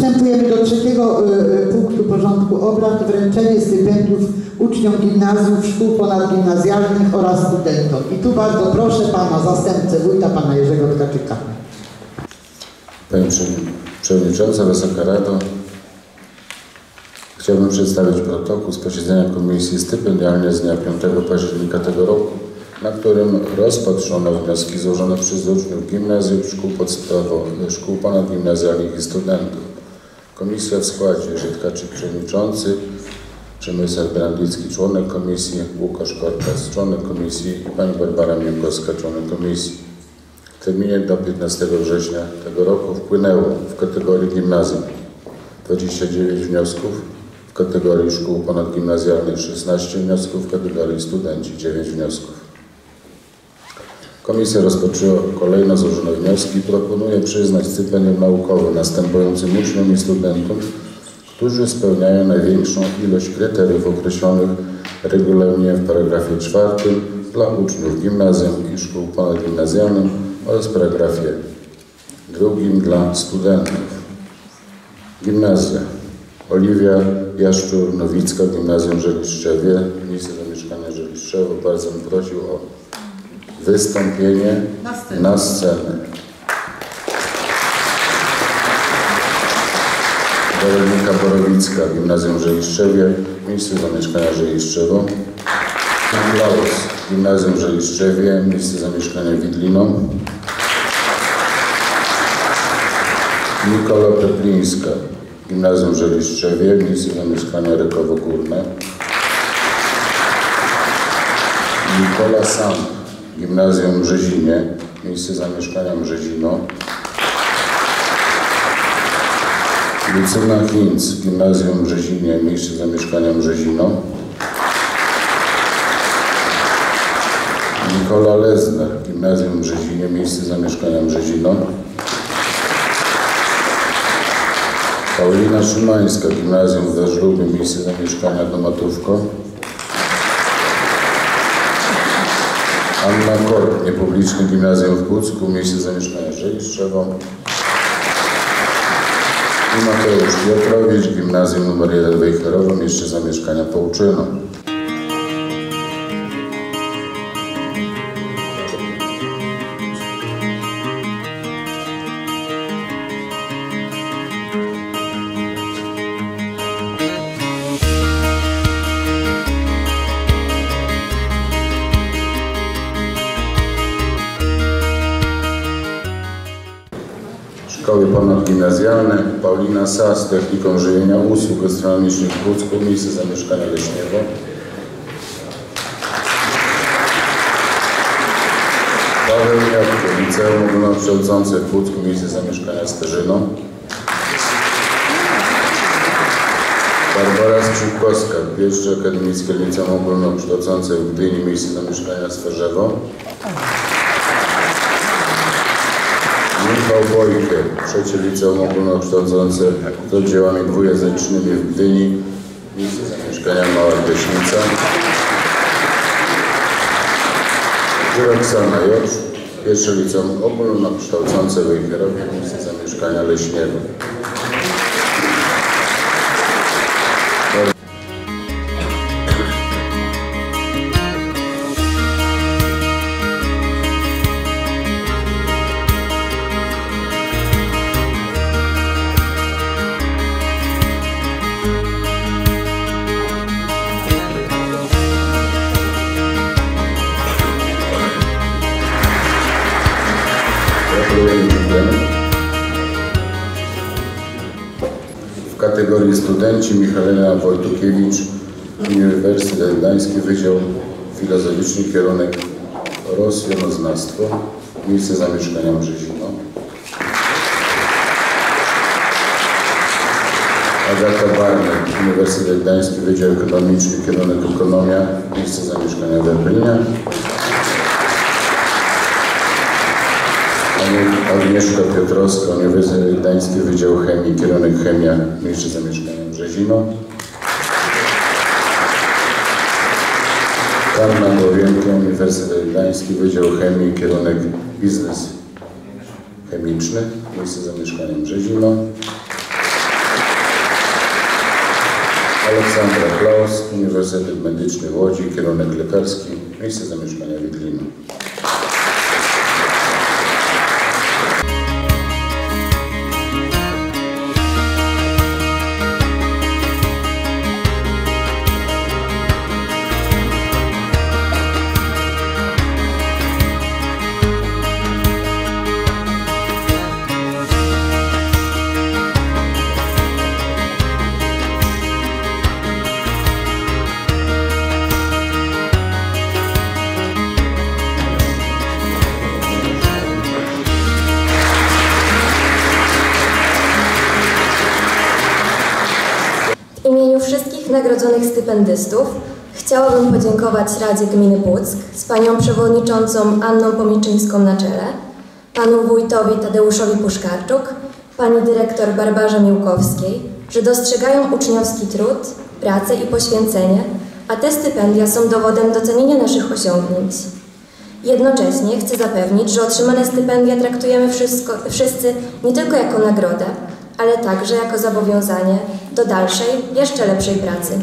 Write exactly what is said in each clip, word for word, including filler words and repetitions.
Przystępujemy do trzeciego y, punktu porządku obrad. Wręczenie stypendiów uczniom gimnazjów, szkół ponadgimnazjalnych oraz studentom. I tu bardzo proszę pana zastępcę wójta, pana Jerzego Tkaczyka. Pani Przewodnicząca, Wysoka Rado, chciałbym przedstawić protokół z posiedzenia Komisji Stypendialnej z dnia piątego października tego roku, na którym rozpatrzono wnioski złożone przez uczniów gimnazjów, szkół podstawowych, szkół ponadgimnazjalnych i studentów. Komisja w składzie Jerzy Tkaczyk przewodniczący, Przemysław Brandlicki członek komisji, Łukasz Korpas członek komisji i pani Barbara Miękowska członek komisji. W terminie do piętnastego września tego roku wpłynęło w kategorii gimnazjum dwadzieścia dziewięć wniosków, w kategorii szkół ponadgimnazjalnych szesnaście wniosków, w kategorii studenci dziewięć wniosków. Komisja rozpatrzyła kolejno złożone wnioski i proponuje przyznać stypendium naukowe następującym uczniom i studentom, którzy spełniają największą ilość kryteriów określonych regulaminem w paragrafie czwartym dla uczniów gimnazjum i szkół ponadgimnazjalnych oraz w paragrafie drugim dla studentów. Gimnazja. Oliwia Jaszczur-Nowicka, Gimnazjum Żeliszczewie, miejsce zamieszkania Żeliszczewo. Bardzo bym prosił o wystąpienie na scenę. Na scenę. Weronika Borowicka, Gimnazjum Żeliszczewie, miejsce zamieszkania Żeliszczewo. Klaus, Gimnazjum Żeliszczewie, miejsce zamieszkania Widlino. Nikola Peplińska, Gimnazjum Żeliszczewie, miejsce zamieszkania Rykowo Górne. Nikola Sam, Gimnazjum Brzezinie, miejsce zamieszkania Brzezino. Lucyna Hinz, Gimnazjum Brzezinie, miejsce zamieszkania Brzezino. Nikola Lezner, Gimnazjum Brzezinie, miejsce zamieszkania Brzezino. Paulina Szymańska, Gimnazjum w Wężlubie, miejsce zamieszkania Domatówko. Anna Korp, Niepubliczne Gimnazjum w Pucku, miejsce zamieszkania Żeliszczewo. I Mateusz Piotrowicz, Gimnazjum nr jeden Wejherowo, miejsce zamieszkania Połczyno. Szkoły ponadgimnazjalne. Paulina Sas, Technikum Żywienia Usług Gastronomicznych w Pucku, miejsce zamieszkania Leśniewo. Paweł Miotko, Liceum Ogólnokształcące w Pucku, miejsce zamieszkania Sterzyno. Barbara Skrzypkowska, Pierwsze Akademickie Liceum Ogólnokształcące w Gdyni, miejsce zamieszkania Swerzewo. Michał Wojkę, Trzecie Liceum Ogólnokształcące z oddziałami dwujęzycznymi w Gdyni, miejsce zamieszkania Mała Leśnica. Roxana Jocz, Pierwsze Liceum Ogólnokształcące w Wejherowie, miejsce zamieszkania Leśniewo. W kategorii studenci Michalina Wojtukiewicz, Uniwersytet Gdański, Wydział Filozoficzny, kierunek Rosjonoznawstwo, miejsce zamieszkania Brzezino. Agata Barnek, Uniwersytet Gdański, Wydział Ekonomiczny, kierunek Ekonomia, miejsce zamieszkania Werblinia. Agnieszka Piotrowska, Uniwersytet Gdański, Wydział Chemii, kierunek Chemia, miejsce zamieszkania Brzezino. Karna Głowienko, Uniwersytet Gdański, Wydział Chemii, kierunek Biznes Chemiczny, miejsce zamieszkania Brzezino. Aleksandra Klaus, Uniwersytet Medyczny w Łodzi, kierunek lekarski, miejsce zamieszkania Widlina. W imieniu wszystkich nagrodzonych stypendystów chciałabym podziękować Radzie Gminy Puck z panią przewodniczącą Anną Pomiczyńską na czele, panu wójtowi Tadeuszowi Puszkarczuk, pani dyrektor Barbarze Miłkowskiej, że dostrzegają uczniowski trud, pracę i poświęcenie, a te stypendia są dowodem docenienia naszych osiągnięć. Jednocześnie chcę zapewnić, że otrzymane stypendia traktujemy wszystko, wszyscy nie tylko jako nagrodę, ale także jako zobowiązanie do dalszej, jeszcze lepszej pracy.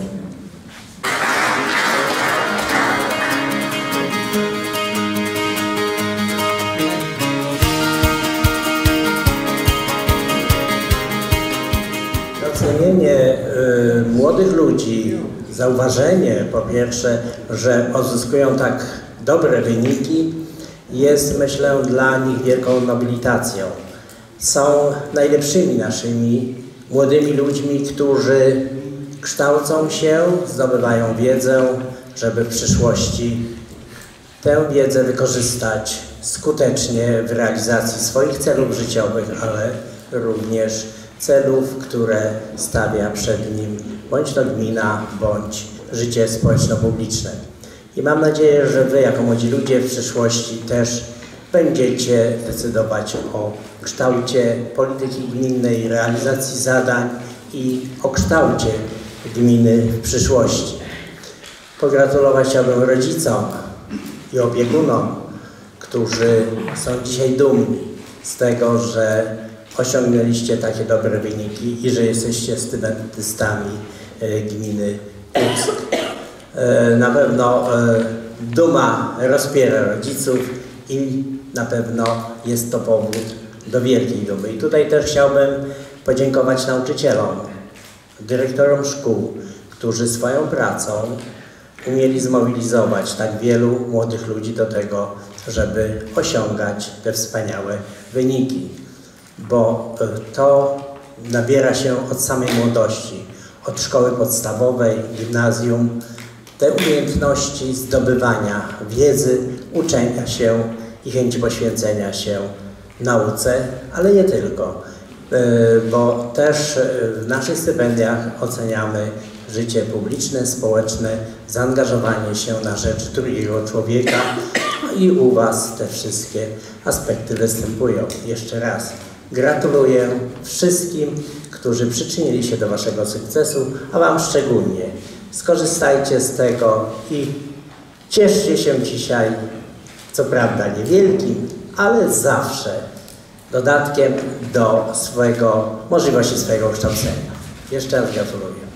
Docenienie y, młodych ludzi, zauważenie po pierwsze, że uzyskują tak dobre wyniki, jest, myślę, dla nich wielką nobilitacją. Są najlepszymi naszymi młodymi ludźmi, którzy kształcą się, zdobywają wiedzę, żeby w przyszłości tę wiedzę wykorzystać skutecznie w realizacji swoich celów życiowych, ale również celów, które stawia przed nim bądź to gmina, bądź życie społeczno-publiczne. I mam nadzieję, że wy jako młodzi ludzie w przyszłości też będziecie decydować o kształcie polityki gminnej, realizacji zadań i o kształcie gminy w przyszłości. Pogratulować chciałbym rodzicom i opiekunom, którzy są dzisiaj dumni z tego, że osiągnęliście takie dobre wyniki i że jesteście stipendystami gminy Puck. Na pewno duma rozpiera rodziców i na pewno jest to powód do wielkiej dumy. I tutaj też chciałbym podziękować nauczycielom, dyrektorom szkół, którzy swoją pracą umieli zmobilizować tak wielu młodych ludzi do tego, żeby osiągać te wspaniałe wyniki. Bo to nabiera się od samej młodości, od szkoły podstawowej, gimnazjum, te umiejętności zdobywania wiedzy, uczenia się i chęci poświęcenia się nauce, ale nie tylko, bo też w naszych stypendiach oceniamy życie publiczne, społeczne, zaangażowanie się na rzecz drugiego człowieka i u was te wszystkie aspekty występują. Jeszcze raz gratuluję wszystkim, którzy przyczynili się do waszego sukcesu, a wam szczególnie. Skorzystajcie z tego i cieszcie się dzisiaj, co prawda niewielkim, ale zawsze dodatkiem do swojego, możliwości swojego kształcenia. Jeszcze raz gratuluję.